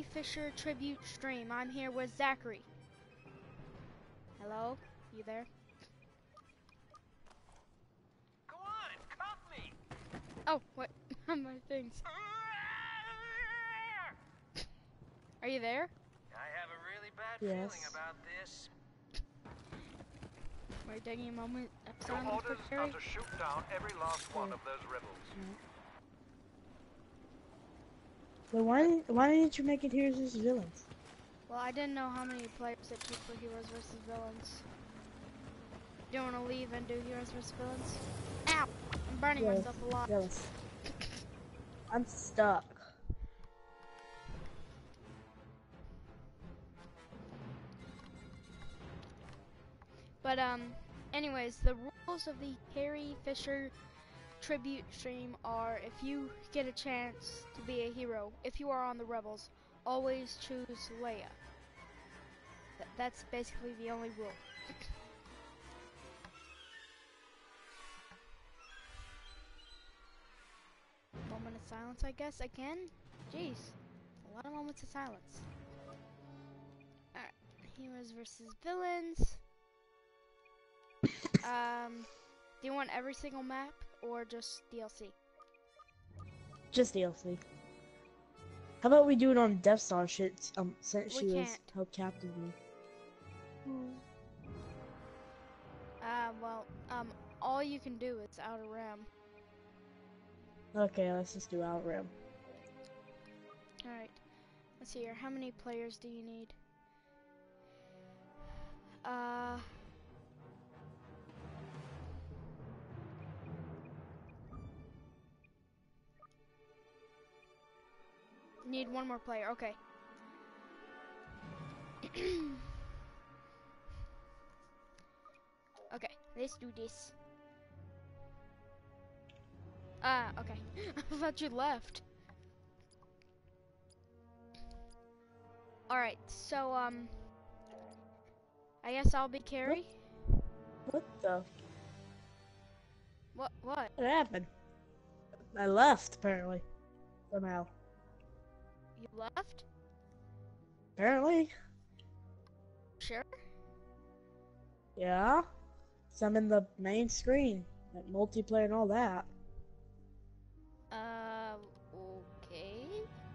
Carrie Fisher tribute stream. I'm here with Zachary. Hello? You there? Go on, cuff me! Oh, what? My things. Are you there? I have a really bad feeling about this. We're taking a moment of Your silence for orders are Carrie. to shoot down every last one of those rebels. But why didn't you make it heroes versus villains? Well, I didn't know how many players it took for heroes versus villains. Do you want to leave and do heroes versus villains? Ow! I'm burning myself a lot. Villains. I'm stuck. But anyways, the rules of the Carrie Fisher tribute stream are: if you get a chance to be a hero, if you are on the rebels, always choose Leia. That's basically the only rule. Moment of silence, I guess, again? Jeez, a lot of moments of silence. Alright, heroes versus villains. Do you want every single map or just DLC? Just DLC. How about we do it on Death Star shit? Since she was help captain me. Well, all you can do is Outer Rim. Okay, let's just do Outer Rim. Alright, let's see here. How many players do you need? Need one more player, okay. Okay, let's do this. Okay. I thought you left. Alright, so, I guess I'll be Carrie. What the? What? What happened? I left, apparently. Somehow. You left? Apparently. Sure? Yeah. So I'm in the main screen. Like multiplayer and all that. Okay.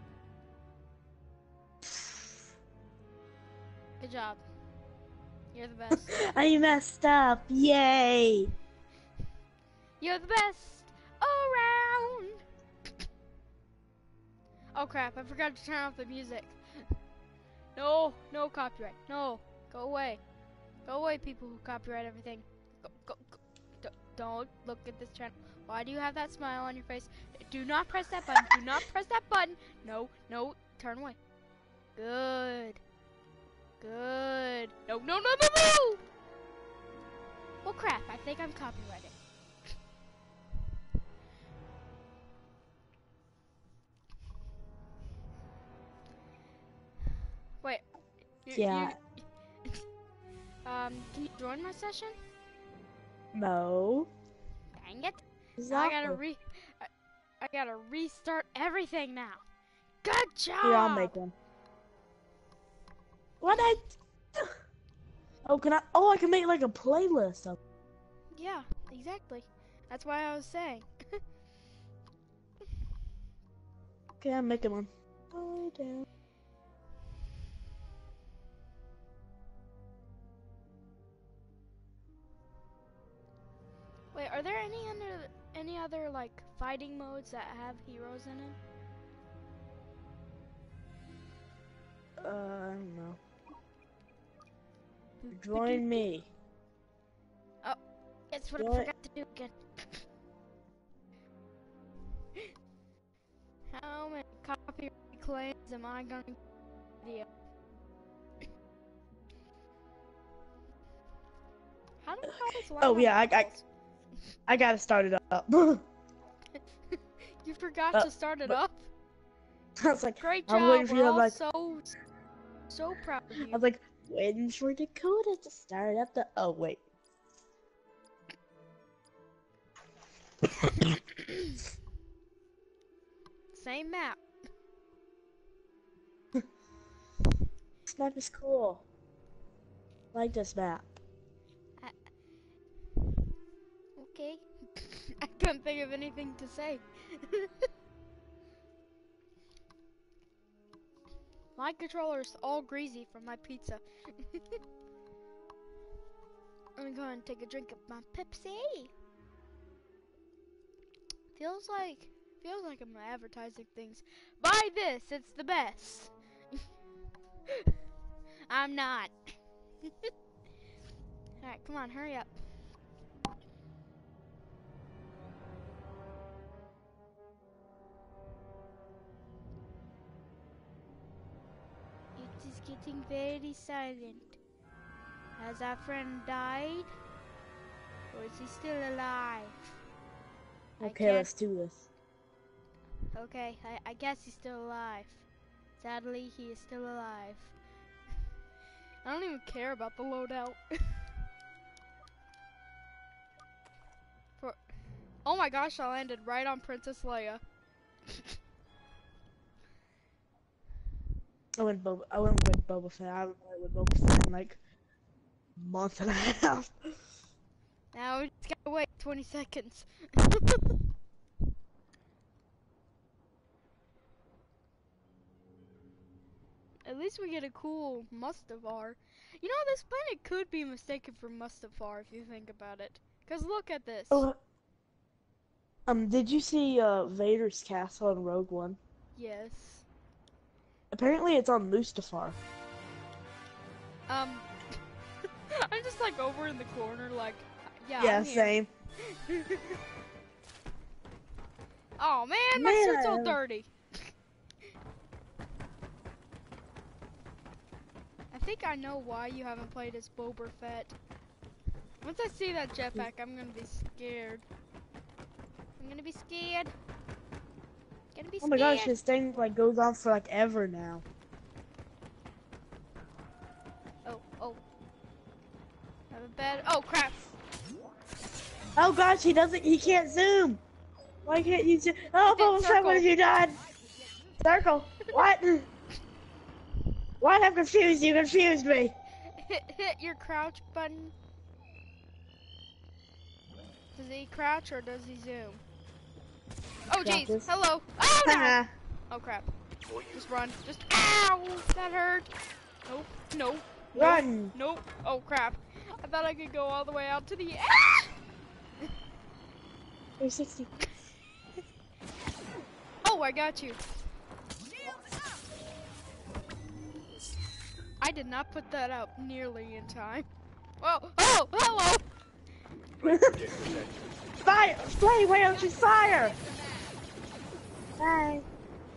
Good job. You're the best. I messed up. Yay! You're the best around. Oh crap, I forgot to turn off the music. No, no copyright. No, go away. Go away, people who copyright everything. Go. Don't look at this channel. Why do you have that smile on your face? Do not press that button. Do not press that button. No, turn away. Good. No. Well, crap, I think I'm copyrighted. Wait. Yeah. Can you join my session? No. Dang it. Exactly. I gotta restart everything now. Good job! Here, I'll make one. What Oh, I can make like a playlist of. Yeah, exactly. That's why I was saying. Okay, I'm making one. Oh, damn. Wait, are there any other like fighting modes that have heroes in them? I don't know. Join me. Oh, that's what I forgot to do again. How many copyright claims am I going to video? How do I always lie on yeah, walls? I gotta start it up. You forgot to start it up? I was like, Great I'm job, waiting for we're you. I'm all like, so proud of you. I was like, waiting for Dakota to start up the. Oh wait. Same map. This map is cool. I like this map. Okay. I couldn't think of anything to say. My controller's all greasy from my pizza. I'm going to take a drink of my Pepsi. Feels like I'm advertising things. Buy this, it's the best. I'm not. Alright, come on, hurry up. It is getting very silent. Has our friend died? Or is he still alive? Okay, let's do this. Okay, I guess he's still alive. Sadly, he is still alive. I don't even care about the loadout. Oh my gosh, I landed right on Princess Leia. I went with Boba Fett. I haven't played with Boba Fett in like a month and a half. Now we just gotta wait 20 seconds. At least we get a cool Mustafar. You know, this planet could be mistaken for Mustafar if you think about it. Cause look at this. Oh, did you see Vader's castle in Rogue One? Yes. Apparently it's on Mustafar. I'm just like over in the corner, like, yeah. Yeah, I'm here. same. Oh man, my suit's all dirty. I think I know why you haven't played as Boba Fett. Once I see that jetpack, I'm gonna be scared. I'm gonna be scared. Gonna be scared. Oh my gosh, this thing like goes on for like ever now. Oh. I have a bad. Oh crap. Oh gosh, he can't zoom. Why can't you zoom? Oh, Boba Fett, what have you done? Circle. What? Why have confused you? Confused me. Hit your crouch button. Does he crouch or does he zoom? Oh jeez, hello. Oh no. Oh crap. Just run. Just ow! That hurt. Nope. Nope. Run. Nope. Oh crap. I thought I could go all the way out to the edge. 360. Oh, I got you. I did not put that out nearly in time. Oh, hello. Fire! Flay, why don't you fire? Bye.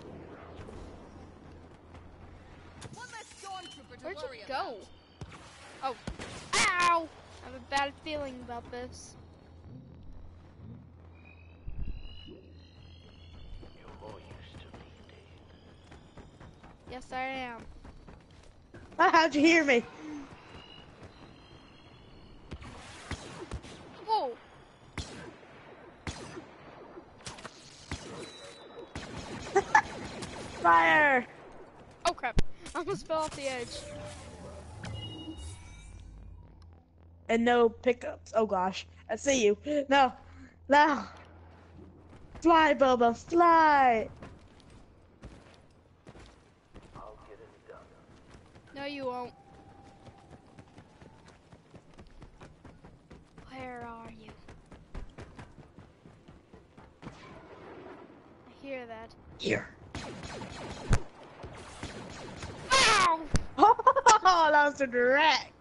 Where'd you go? Oh, ow! I have a bad feeling about this. Yes, I am. How'd you hear me? Whoa! Fire! Oh crap! I almost fell off the edge. And no pickups. Oh gosh, I see you. No, no. Fly, Boba, fly! I'll get it done. No, you won't. Where are you? I hear that. Here. Ow! Oh, that was a direct.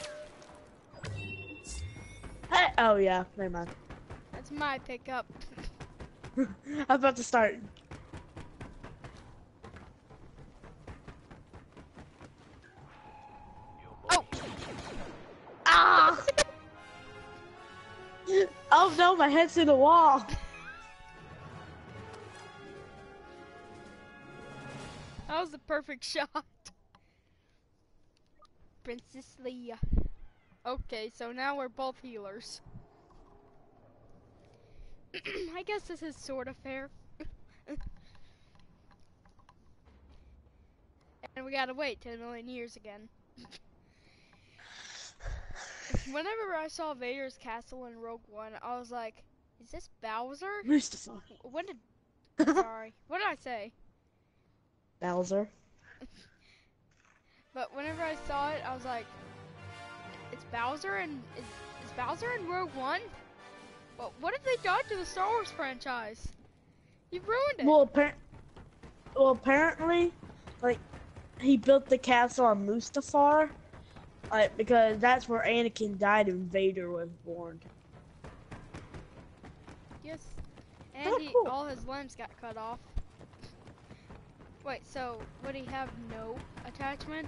Hey, oh yeah, never mind. That's my pickup. I'm about to start. Oh! Ah! Oh no, my head's in the wall. That was the perfect shot. Princess Leia. Okay, so now we're both healers. I guess this is sort of fair. And we gotta wait 10 million years again. Whenever I saw Vader's castle in Rogue One, I was like, is this Bowser? Mustafa. When did... Sorry. What did I say? Bowser. But whenever I saw it, I was like, it's Bowser and... Is Bowser in Rogue One? Well, what have they done to the Star Wars franchise? You've ruined it. Well, apparently, like, he built the castle on Mustafar, like, because that's where Anakin died and Vader was born. Yes. And cool. all his limbs got cut off. Wait, so would he have no attachment?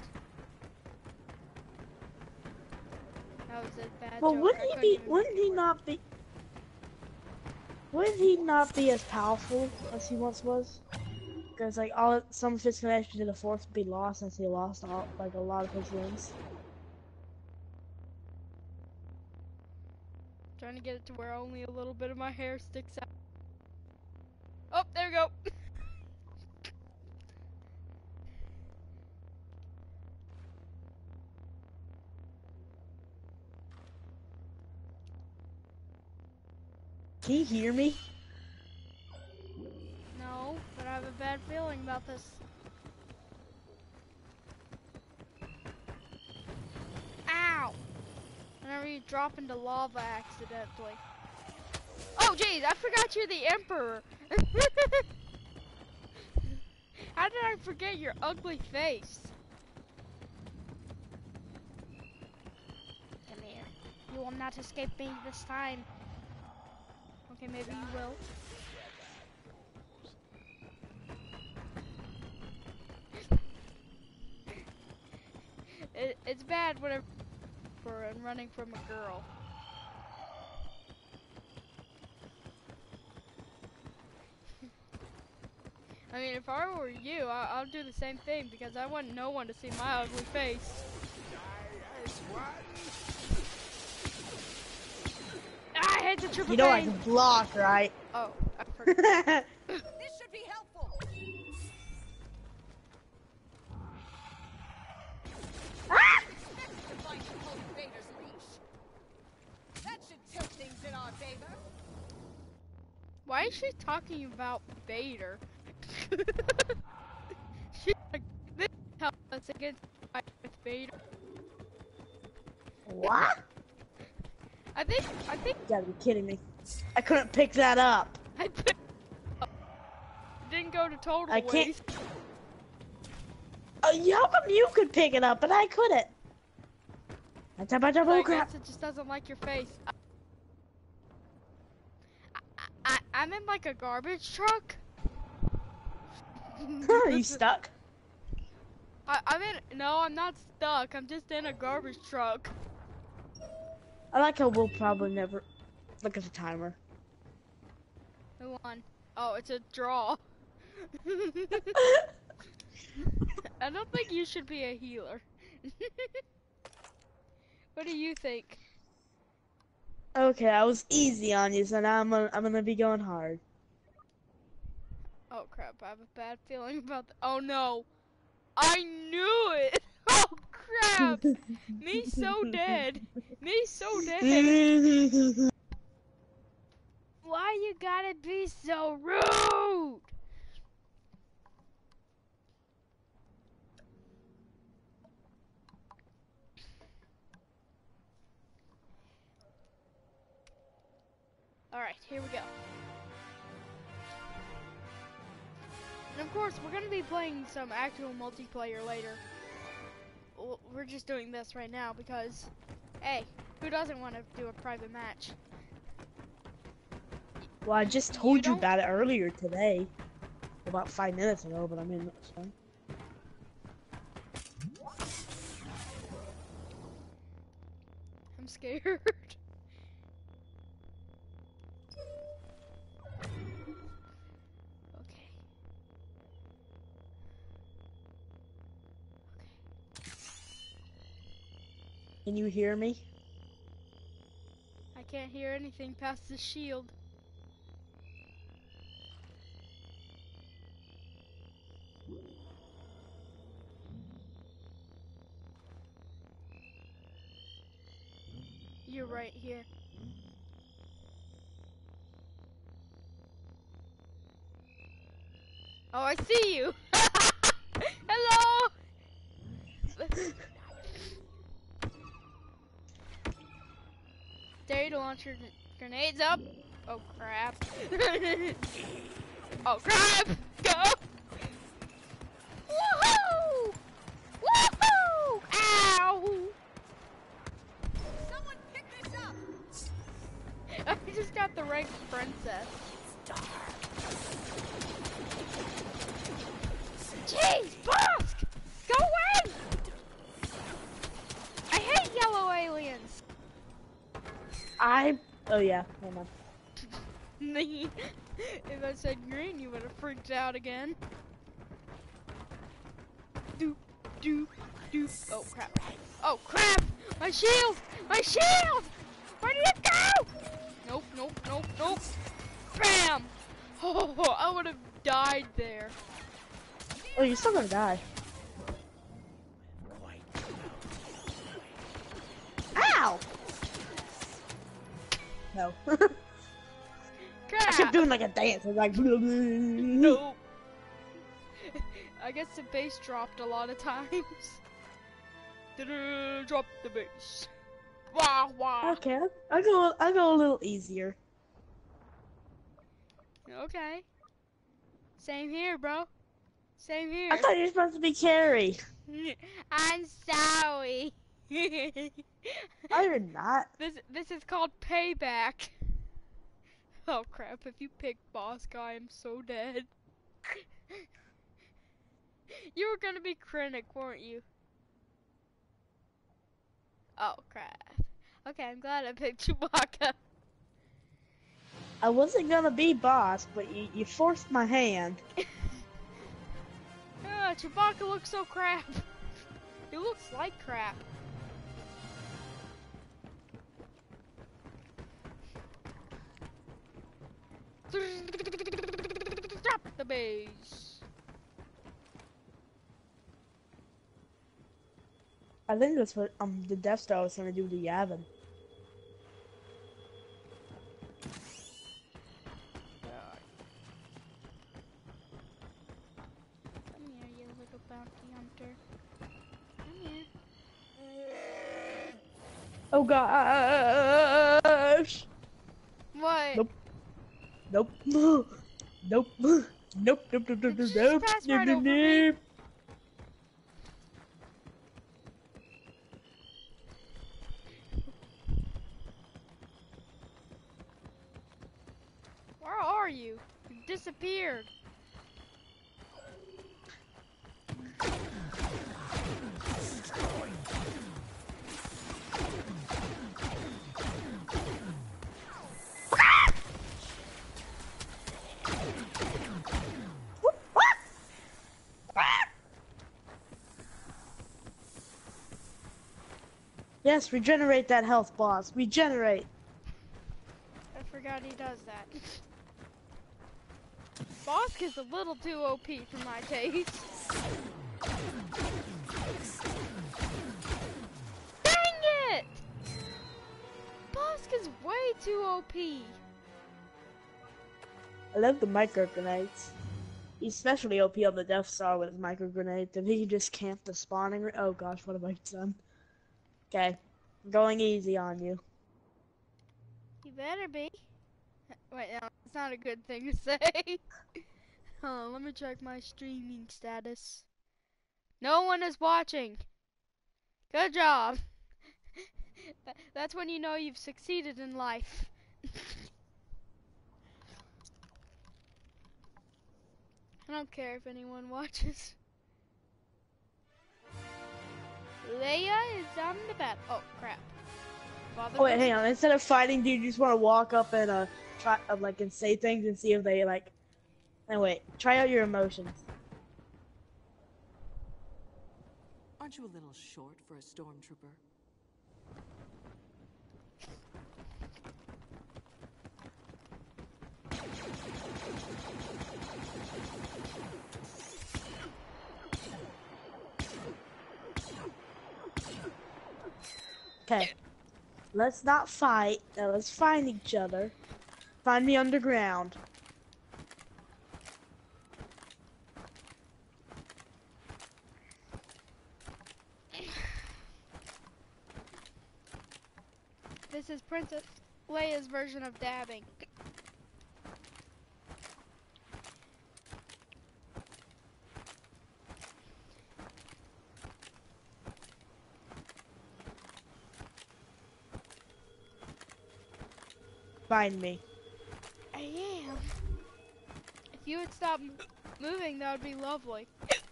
That was a bad Well, joke. wouldn't he not be as powerful as he once was? Because like some of his connection to the Force would be lost since he lost a lot of his limbs. Trying to get it to where only a little bit of my hair sticks out. Oh, there we go. Can you hear me? No, but I have a bad feeling about this. Ow! Whenever you drop into lava accidentally. Oh jeez, I forgot you're the Emperor. How did I forget your ugly face? Come here. You will not escape me this time. Okay, maybe you will. It's bad whenever I'm running from a girl. I mean, if I were you, I'll do the same thing because I want no one to see my ugly face. I hate the triple You know I pain. can block, right? Oh, I forgot. This should be helpful. To find you hold Vader's leash. That should tilt things in our favor. Why is she talking about Vader? She's like, this helps us against the fight with Vader. What? I think. You gotta be kidding me. I couldn't pick that up. I picked it up. It didn't go to total I can't- waste. How come you could pick it up but I couldn't? So I Oh crap. guess it just doesn't like your face. I'm in like a garbage truck. Are you stuck? No, I'm not stuck. I'm just in a garbage truck. I like how we'll probably never look at the timer. Who won? Oh, it's a draw. I don't think you should be a healer. What do you think? Okay, I was easy on you, so now I'm gonna be going hard. Oh crap, I have a bad feeling about that. Oh no! I knew it! Oh crap! Me so dead! Me so dead! Why you gotta be so rude? Alright, here we go. And of course, we're gonna be playing some actual multiplayer later. We're just doing this right now because, hey, who doesn't want to do a private match? Well, I just told you about it earlier today. About 5 minutes ago, but I mean, that's fine. I'm scared. Okay. Can you hear me? I can't hear anything past the shield. You're right here. Oh, I see you. Hello. Dare you to launch your grenades up. Oh crap. Oh crap. Go. Woohoo! Woohoo! Ow! Someone pick this up! I just got the rank princess. Jeez, Bosk! Go away! I hate yellow aliens. Oh yeah, hold on. If I said green, you would have freaked out again. Doop, doop, doop. Oh crap. Oh crap! My shield! My shield! Where did it go? Nope, nope, nope, nope. Bam! Oh, I would have died there. Oh, you're still gonna die. Ow! No. I kept Crap! doing like a dance. I was like, Nope. I guess the bass dropped a lot of times. Drop the bass. Wah wah. Okay, I'll go a little easier. Okay. Same here, bro. Same here. I thought you were supposed to be Carrie. I'm sorry. Oh, you're not. This is called payback. Oh crap! If you pick boss guy, I'm so dead. You were gonna be Krennic, weren't you? Oh crap. Okay, I'm glad I picked Chewbacca. I wasn't gonna be boss, but you forced my hand. Chewbacca looks so crap. He looks like crap. Drop the base. I think that's what the Death Star was gonna do to Yavin. Come here, you little bounty hunter. Come here. Oh gosh! What? Nope. Nope. Nope. Nope. Nope. Nope. Nope. Nope. Did you just Nope. pass Nope. right Nope. over me? Nope. Where are you? You disappeared. Yes, regenerate that health, boss. Regenerate. I forgot he does that. Bosk is a little too OP for my taste. Dang it! Bosk is way too OP. I love the micro grenades. He's especially OP on the Death Star with his micro grenades, and he can just camp the spawning. Oh gosh, what have I done? Okay, I'm going easy on you. You better be. Wait, no, it's not a good thing to say. Hold on, let me check my streaming status. No one is watching. Good job. That's when you know you've succeeded in life. I don't care if anyone watches. Leia is on the bat. Oh crap! Bother Oh wait, this- hang on. Instead of fighting, do you just want to walk up and try like and say things and see if they like? And wait, try out your emotions. Aren't you a little short for a stormtrooper? Okay. Let's not fight. Now let's find each other. Find me underground. This is Princess Leia's version of dabbing. Find me. I am. If you would stop moving, that would be lovely.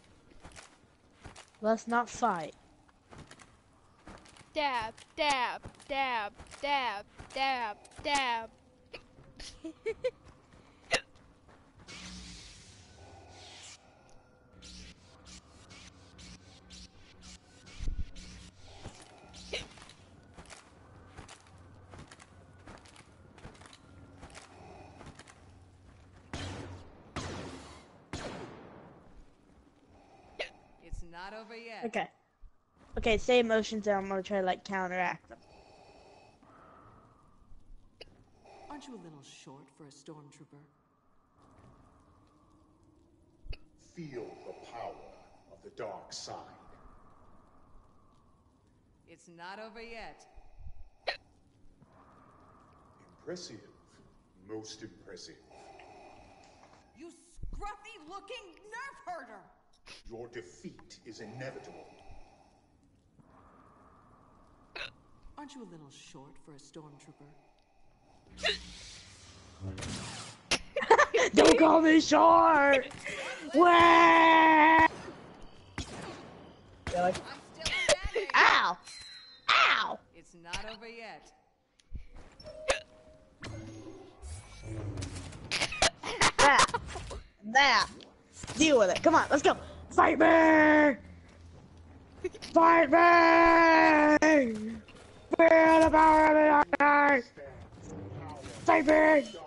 Let's not fight. Dab, dab, dab, dab, dab, dab. It's not over yet. Okay. Okay, say emotions and I'm gonna try to like counteract them. Aren't you a little short for a stormtrooper? Feel the power of the dark side. It's not over yet. Impressive. Most impressive. You scruffy-looking nerf herder! Your defeat is inevitable. Aren't you a little short for a stormtrooper? Don't call me short! Wah! Really? I'm still standing! Ow! Ow! It's not over yet. That. Deal with it. Come on, let's go. Fight me! Fight me! Feel the power of the dark! Fight me! You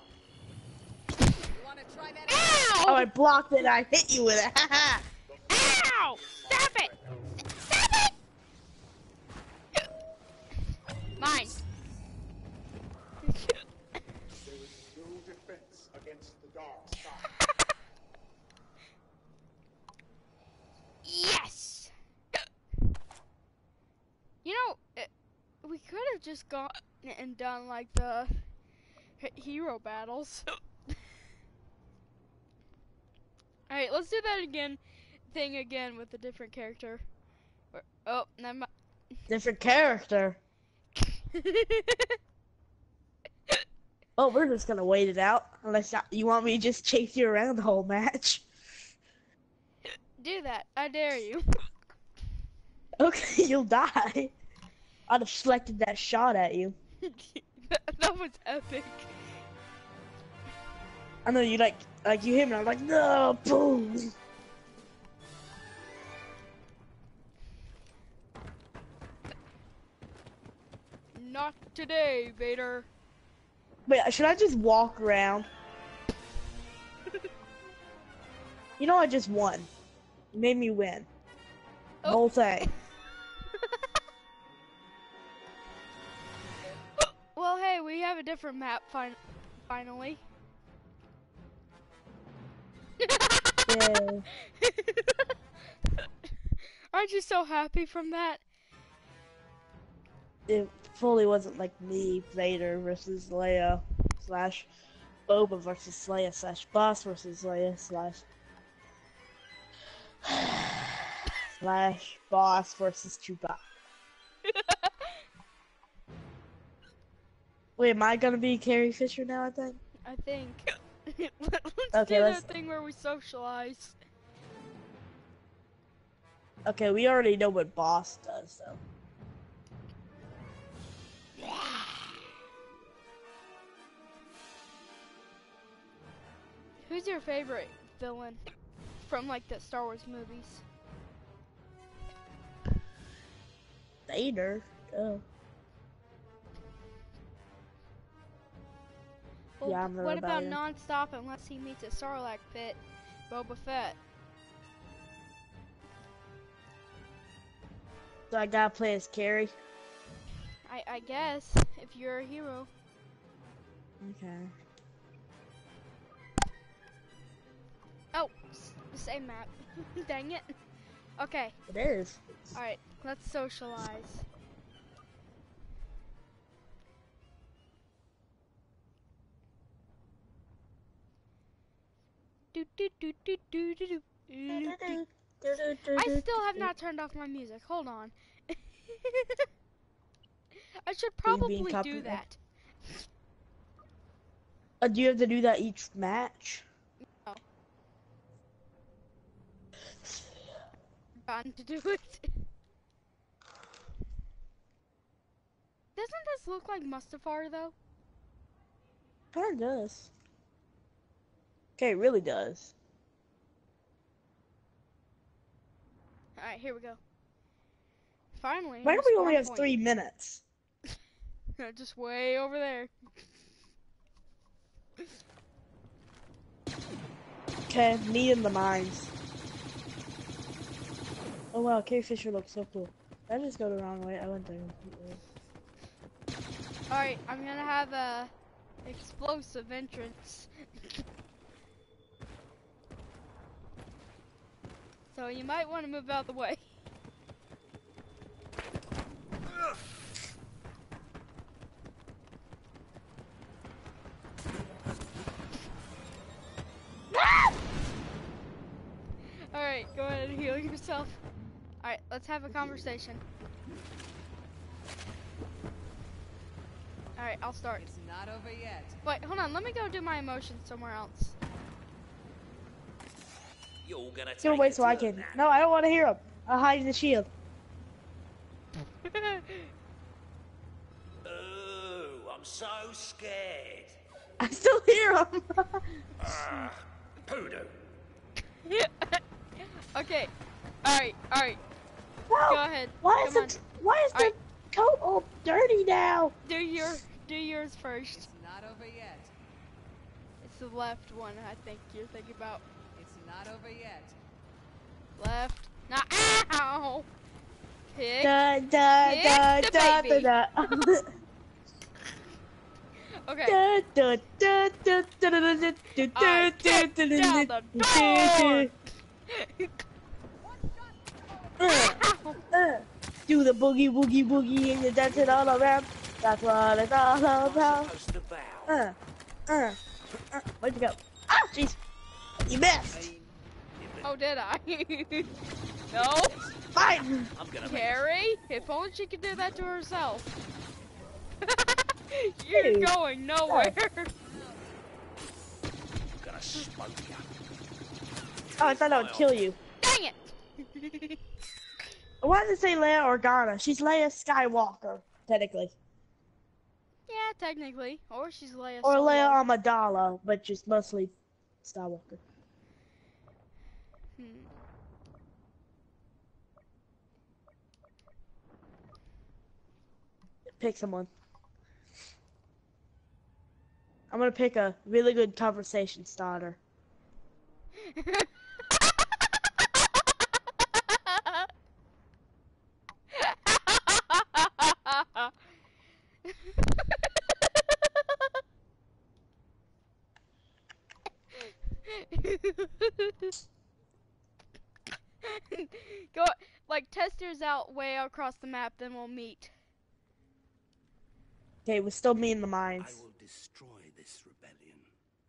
wanna try that out? Oh, I blocked it. I hit you with it. Ow! Stop it! Stop it! Mine. There is no defense against the dark side. Yes! You know, we could have just gone and done like the hero battles. Alright, let's do that thing again with a different character. Oh, never mind. Different character. Oh, we're just gonna wait it out. Unless you want me to just chase you around the whole match. Do that. I dare you. Okay, you'll die. I'd have selected that shot at you. that was epic. I know you like you hit me. I'm like, no, boom. Not today, Vader. Wait, should I just walk around? You know, I just won. You made me win. The whole thing. Well, hey, we have a different map finally. Yeah. Aren't you so happy from that? It fully wasn't like me, Vader versus Leia, slash Boba versus Leia, slash Boss versus Leia, slash Boss versus Chewbacca. Wait, am I gonna be Carrie Fisher now, I think? I think. Let's Okay, do let's- that thing where we socialize. Okay, we already know what Boss does, though. Who's your favorite villain from like the Star Wars movies? Vader. Oh. Well, Yeah, I'm the what about rebellion. non-stop unless he meets a Sarlacc pit, Boba Fett? So I gotta play as Carrie. I I guess if you're a hero. Okay. Oh, same map. Dang it. Okay. It is. All right. Let's socialize. Do, do, do, do, do, do, do. I still have not turned off my music. Hold on. I should You being probably do copyrighted? that. Do you have to do that each match? No. Gotten to do it. Doesn't this look like Mustafar though? Kinda does. Okay, it really does. Alright, here we go. Finally. Why do we only have 3 minutes? Just way over there. Okay, me in the mines. Oh wow, Carrie Fisher looks so cool. Did I just go the wrong way? I went there completely. Alright, I'm gonna have a explosive entrance. So you might want to move out the way. Alright, go ahead and heal yourself. Alright, let's have a conversation. Alright, I'll start. It's not over yet. Wait, hold on, let me go do my emotions somewhere else. You're gonna Get away so I can. No, I don't want to hear him. I'll hide in the shield. Oh, I'm so scared. I still hear him. Poodoo. Okay. Alright, alright. No. Go ahead. Why is Come the Alright. coat all dirty now? Do yours first. It's not over yet. It's the left one I think you're thinking about. It's not over yet. Left. Now, ow! Pick. Da da Pick da the da baby. da da. Okay. Da da da da da da da da I kicked da down da the da. Do the boogie woogie boogie and you dance it all around. That's what it's all about. Supposed to bow. Where'd you go? Ah, jeez. You missed. Oh, did I? No. Fine. I'm gonna Carrie, if only she could do that to herself. You're Dude. going nowhere. gonna smoke you. Oh, I thought that would kill you. Dang it. Why did it say Leia Organa? She's Leia Skywalker, technically. Yeah, technically. Or she's Leia Or Solo. Leia Amidala, but just mostly Skywalker. Pick someone. I'm gonna pick a really good conversation starter. Go, like, test yours out way across the map, then we'll meet. Okay, we're still me in the I mines. will destroy this rebellion.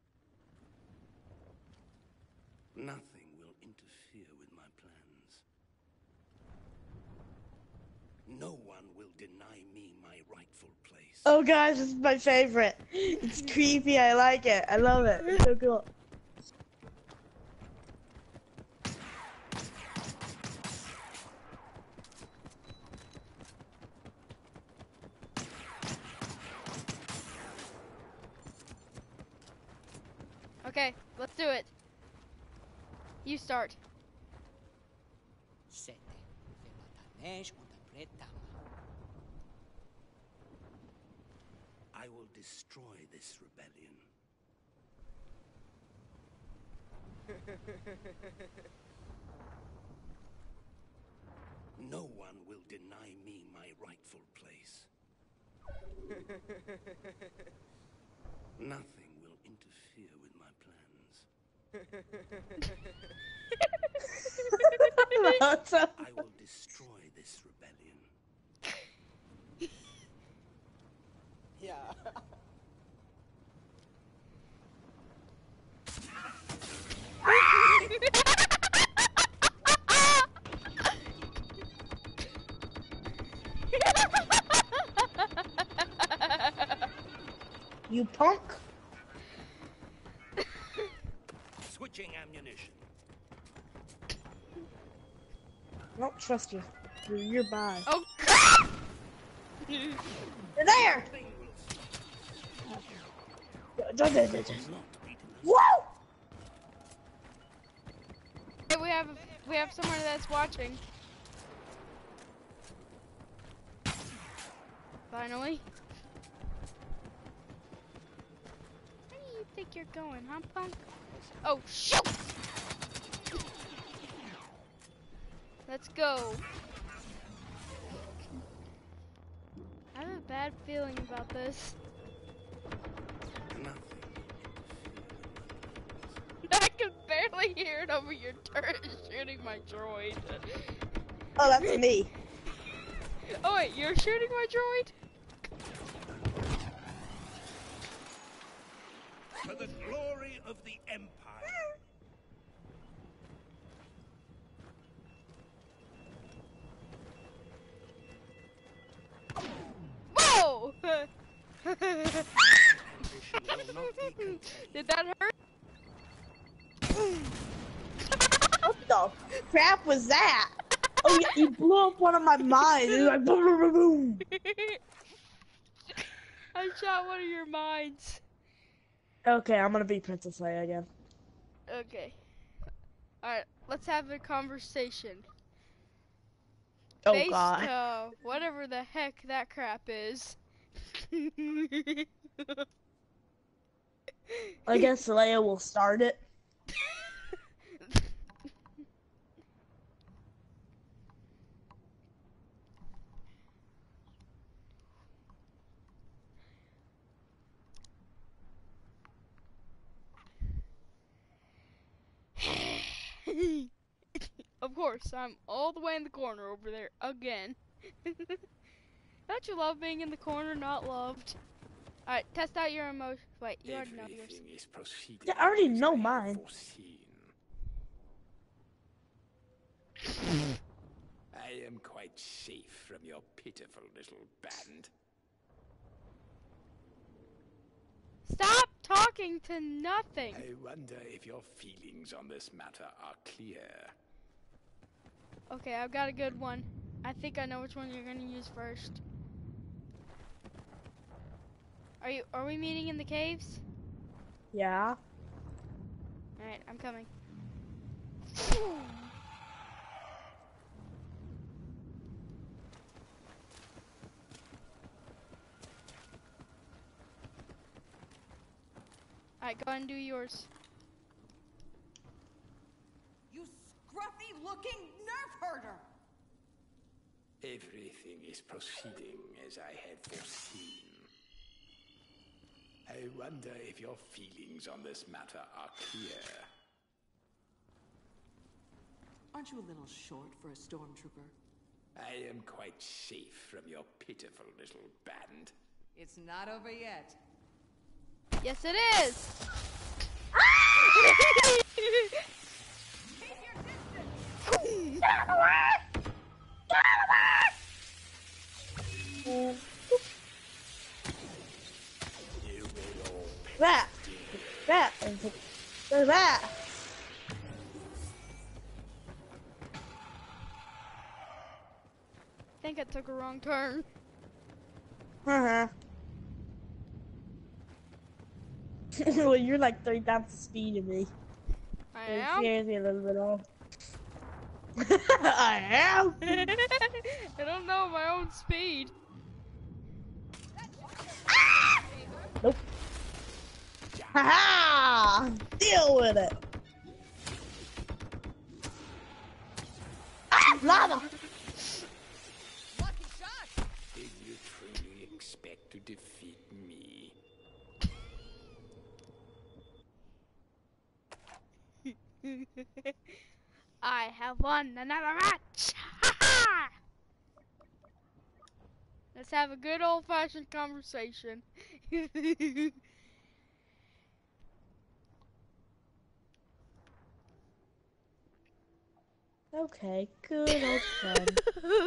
Nothing will interfere with my plans. No one will deny me my rightful place. Oh gosh, this is my favorite. It's creepy, I like it. I love it. It's so cool. Okay, let's do it. You start. I will destroy this rebellion. No one will deny me my rightful place. Nothing will interfere with my plans. I will destroy this rebellion. Yeah. You punk. Switching ammunition. I don't trust you. You're nearby. Oh. You're there! Whoa! Hey, we have someone that's watching. Finally. Where do you think you're going, huh, punk? Oh, shoot! Let's go. I have a bad feeling about this. I can barely hear it over your turret shooting my droid. Oh, that's me. Oh wait, you're shooting my droid? For the glory of the Empire. Whoa! Did that hurt? What the crap was that? Oh, you blew up one of my mines. It was like boom, boom, boom, boom. I shot one of your mines. Okay, I'm gonna be Princess Leia again. Okay. Alright, let's have a conversation. Oh Based, God. whatever the heck that crap is. I guess Leia will start it. Of course, I'm all the way in the corner over there again. Don't you love being in the corner, not loved? Alright, test out your emotion. Wait, you already know yours. Everything is proceeding Yeah, I already as know I had mine. foreseen. I am quite safe from your pitiful little band. Stop talking to nothing. I wonder if your feelings on this matter are clear. Okay, I've got a good one. I think I know which one you're gonna use first. Are we meeting in the caves? Yeah. Alright, I'm coming. Alright, go ahead and do yours. You scruffy-looking nerf herder! Everything is proceeding as I had foreseen. I wonder if your feelings on this matter are clear. Aren't you a little short for a stormtrooper? I am quite safe from your pitiful little band. It's not over yet. Yes, it is! That. That. There's that. I think I took a wrong turn. Uh-huh. Well, you're like 3 times the speed of me. I It am? scares me a little bit off. I am? I don't know my own speed. Nope. Ha-ha! Deal with it! Ah! Lava! Lucky shot! Did you truly expect I have won another match. Let's have a good old-fashioned conversation. Okay, good old friend.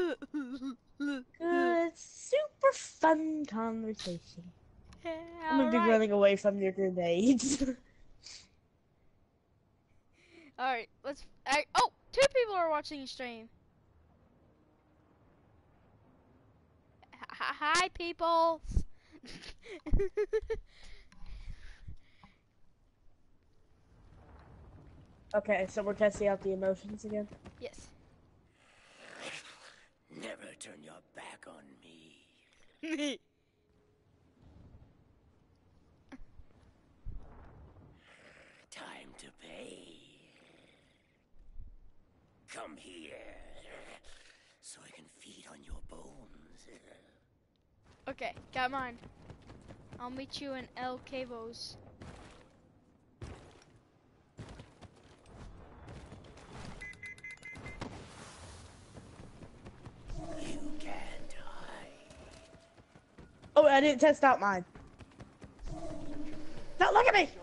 Good, super fun conversation. I'm gonna be Alright. running away from your grenades. Alright, let's... oh! 2 people are watching you stream. Hi, people. Okay, so we're testing out the emotions again. Yes. Never turn your back on me. Time to pay. Come here, so I can feed on your bones. Okay, got mine. I'll meet you in El Cabos. You can't hide. Oh, I didn't test out mine. No, look at me!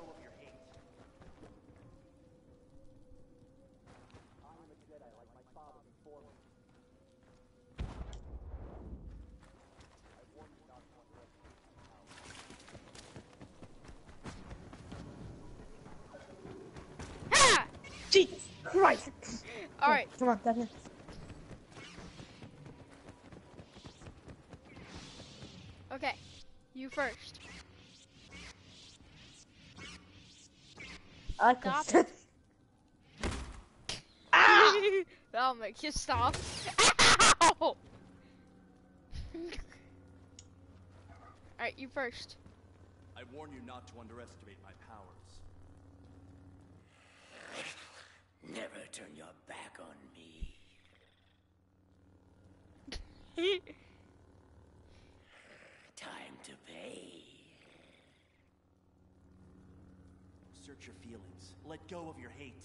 Ha! Jesus Christ! Alright, Come on, down here. okay. You first. I like Stop this. That'll make you stop. Ow! Alright, you first. I warn you not to underestimate my powers. Never turn your back on me. Time to pay. Search your feelings. Let go of your hate.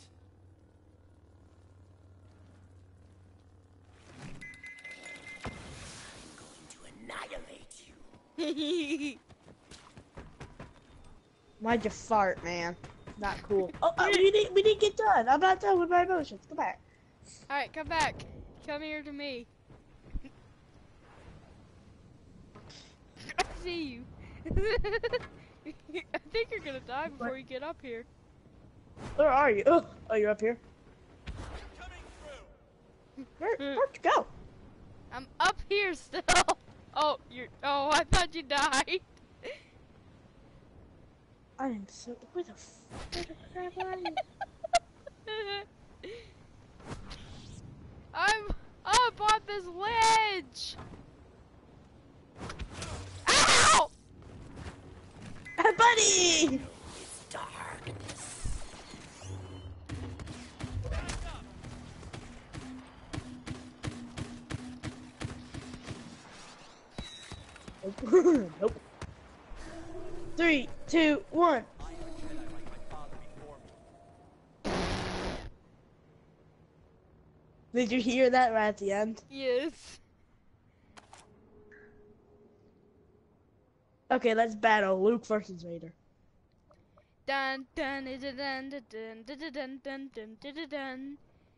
I'm going to annihilate you. Why'd you fart, man? Not cool. Oh, we didn't get done. I'm not done with my emotions. Come back. Alright, come back. Come here to me. I see you. I think you're gonna die before What? you get up here. Where are you? Oh, you're up here. Coming through! Where'd you go? I'm up here still. Oh, oh, I thought you died. I am so. Where the crap are you? I'm up on this ledge. Ow! Buddy! It's darkness. Nope. 3, 2, 1. I am a Jedi like my father before me. Did you hear that right at the end? Yes. Okay, let's battle Luke versus Vader. Dun dun dun dun dun dun dun dun dun dun dun dun.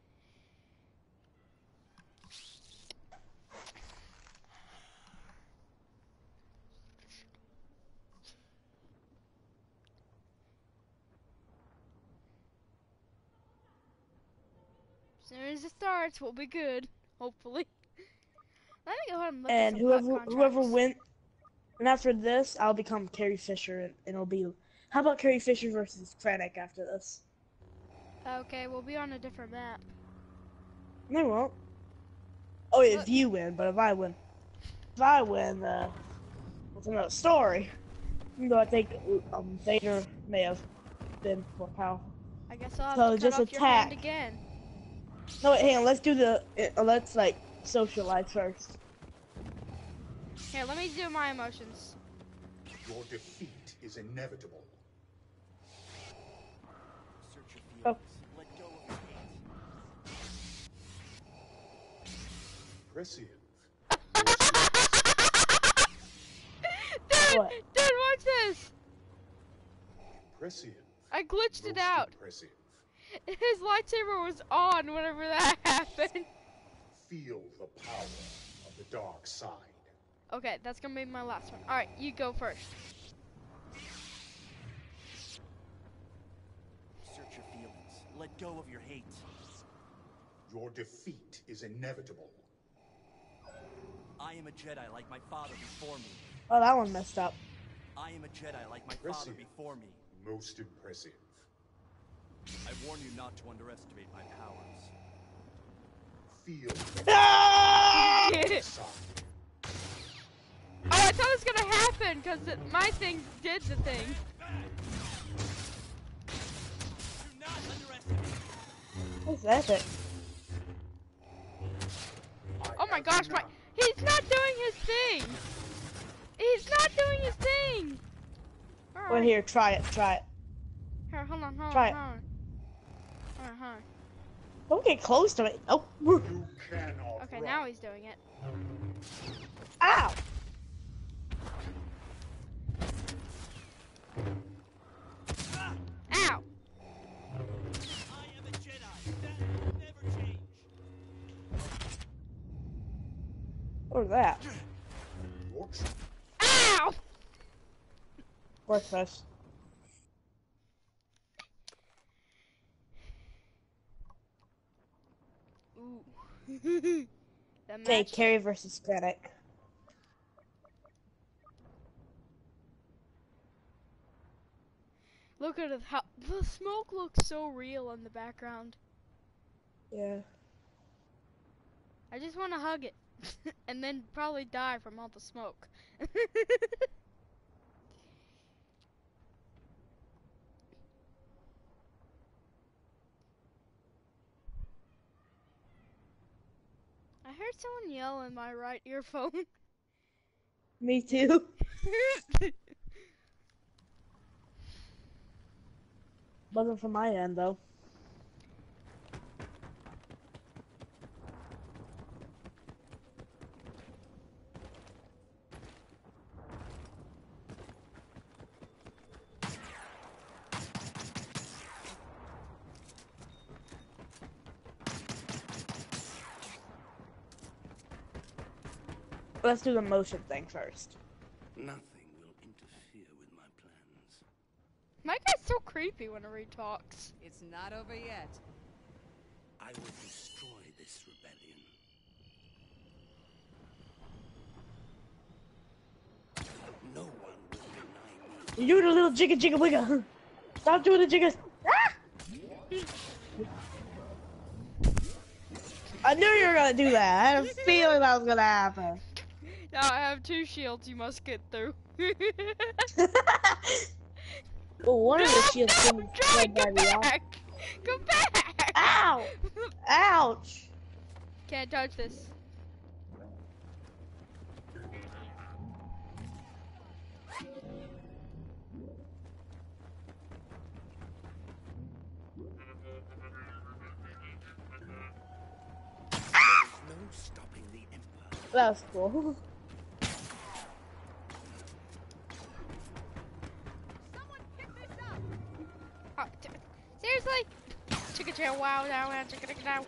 As soon as it starts, we'll be good. Hopefully. Let me go ahead and look at And some pup whoever contracts. wins, and after this, I'll become Carrie Fisher, and it'll be. How about Carrie Fisher versus Krennic after this? Okay, we'll be on a different map. They won't. Oh, if Look. you win, but if I win, it's another story. Even though I think Vader may have been more powerful. I guess I'll have So to cut just off your hand attack. again. No, wait, hang on. Let's do let's like socialize first. Here, let me do my emotions. Your defeat is inevitable. Search your Oh. feelings. Let go impressive. Dude, What? dude, watch this. Impressive. I glitched it Most out. impressive. His lightsaber was on whenever that happened. Feel the power of the dark side. Okay, that's gonna be my last one. Alright, you go first. Search your feelings. Let go of your hate. Your defeat is inevitable. I am a Jedi like my father before me. Oh, that one messed up. I am a Jedi like my father Impressive. before me. Most impressive. I warn you not to underestimate my powers. Feel the Ah! dark side. Oh, I thought it was gonna happen because my thing did the thing. Do not underestimate. What's that thing? Oh my gosh, he's not doing his thing. He's not doing his thing. All Well, right. here, try it. Try it. Here, hold on, hold Try on, it. hold on. Hold on. Don't get close to it. Oh. You cannot Okay, run. now he's doing it. Ow! Ow! I am a Jedi. That will never change. What was that? Your tr- Ow! Breakfast. Ooh. The Okay, match. Carrie versus Krennic. Look at it, how the smoke looks so real in the background. Yeah. I just want to hug it and then probably die from all the smoke. I heard someone yell in my right earphone. Me too. Wasn't from my end though. Let's do the motion thing first. Nothing will interfere with my plans. My guy's so creepy whenever he talks. It's not over yet. I will destroy this rebellion. No one will deny me. You're doing a little jigga jigga wigga. Stop doing the jiggas. Ah! I knew you were gonna do that. I had a feeling that was gonna happen. Now I have 2 shields you must get through. Well, one of the shields no, didn't Joey, by come the off. back! Come back! Ow! Ouch! Can't touch this. No stopping the Emperor. That was cool. Someone pick this up! Oh, seriously? Chicka chow wow now and chicka chicka now.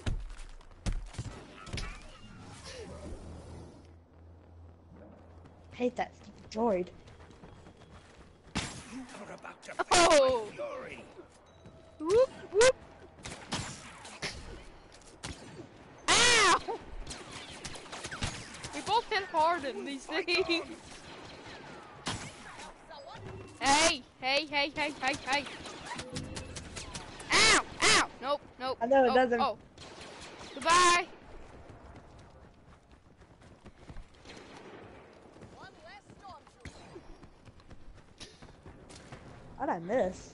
Hate that stupid droid. You are about to Oh! feel my fury. Whoop whoop. Ow! We both hit hard in these things. Hey, hey, hey, hey, hey, hey. Ow, ow. Nope, nope. I know it oh, doesn't. Oh. Goodbye. One less stormtrooper. How'd I miss?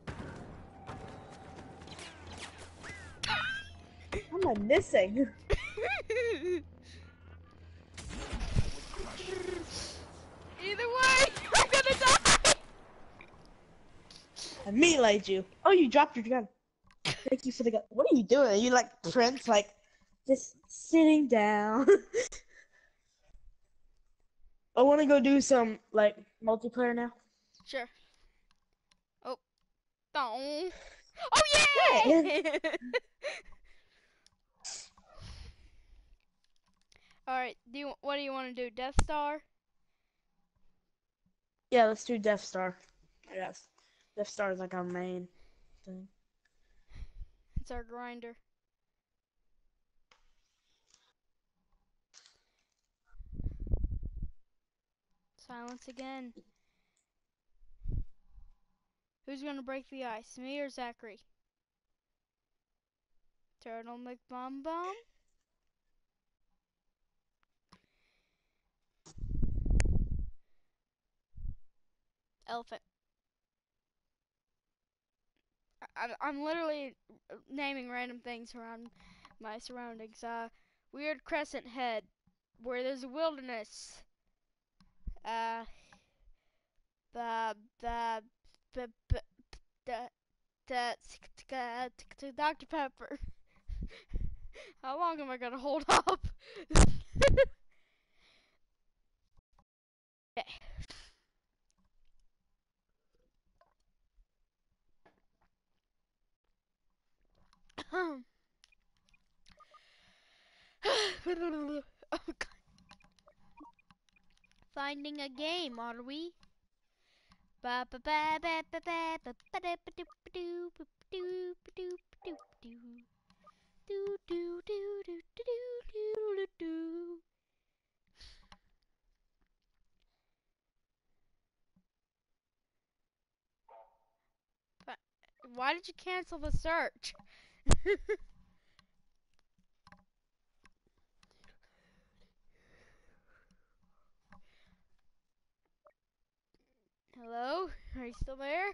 How am I missing? Either way, I'm gonna die. I meleeed you. Oh, you dropped your gun. Thank you for the gun. What are you doing? Are you like Prince, like Just sitting down. I want to go do some like multiplayer now. Sure. Oh. Oh. Oh Hey. yeah! All right. What do you want to do? Death Star? Yeah, let's do Death Star. I guess Death Star is like our main thing. It's our grinder. Silence again. Who's gonna break the ice? Me or Zachary? Turtle McBum-Bum? Elephant. I'm literally naming random things around my surroundings. Weird crescent head, where there's a wilderness. Uh, the the the Dr. Pepper. How long am I gonna hold up? Okay. Oh, God. Finding a game, are we? Ba ba ba ba ba ba ba ba da ba do ba do ba do ba do ba do ba do do do do do do do do. But why did you cancel the search? Hello? Are you still there?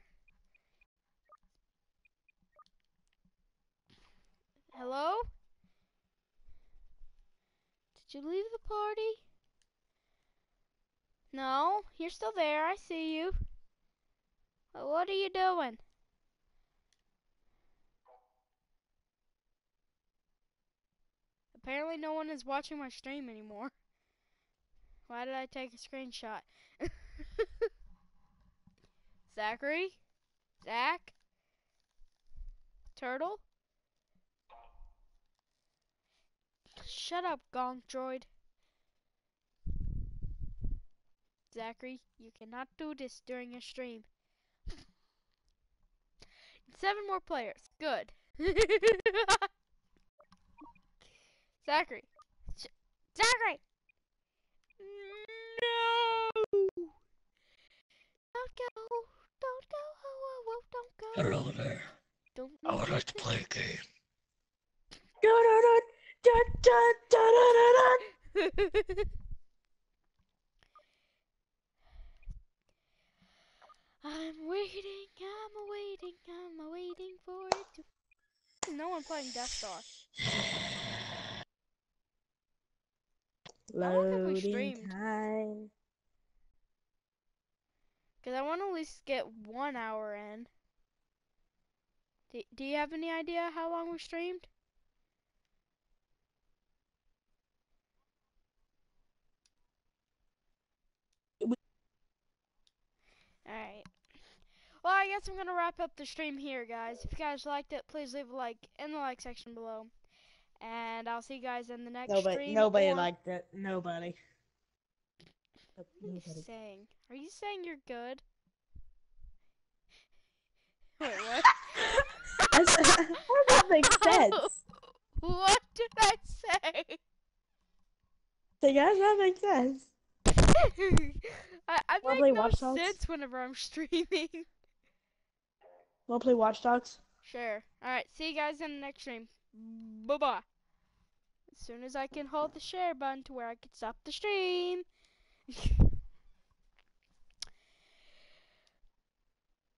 Hello? Did you leave the party? No, you're still there. I see you. What are you doing? Apparently no one is watching my stream anymore. Why did I take a screenshot? Zachary? Zach? Turtle? Shut up, Gonk Droid. Zachary, you cannot do this during a stream. 7 more players. Good. Zachary. Zachary! No! Don't go. Don't go. Oh, oh, oh, don't go. Hello there. Don't I leave would me. like to play a game. I'm waiting, I'm waiting for it to. No one playing Death Star. How long have we Loading streamed? time. Because I want to at least get 1 hour in. Do you have any idea how long we streamed? Alright. Well, I guess I'm going to wrap up the stream here, guys. If you guys liked it, please leave a like in the like section below. And I'll see you guys in the next stream. Nobody Or liked it. Nobody. what are you saying? Are you saying you're good? Wait, what? How does that make sense? What did I say? How does that make sense? I Wanna make play no Watch Dogs? sense whenever I'm streaming. Wanna play Watch Dogs? Sure. Alright, see you guys in the next stream. Bye-bye. As soon as I can hold the share button to where I can stop the stream.